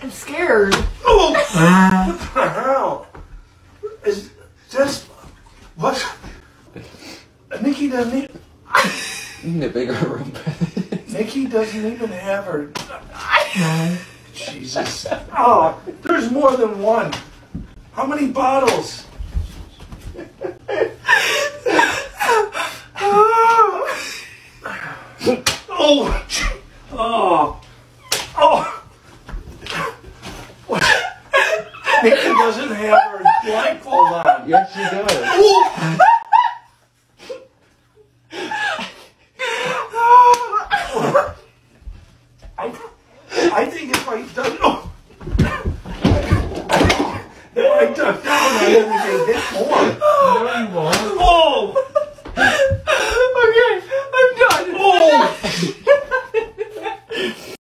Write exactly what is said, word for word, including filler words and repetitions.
I'm scared. Oh! What the hell? Is this... What? Nikki doesn't even... You need a bigger room. Nikki doesn't even have her... No. Jesus. Oh, there's more than one. How many bottles? Oh. Oh. Oh. Oh. Nikki doesn't have her blindfold on. Yes, she does. Oh. I, I think if I done, oh, if I duck down, I'm gonna get hit more. No, you won't.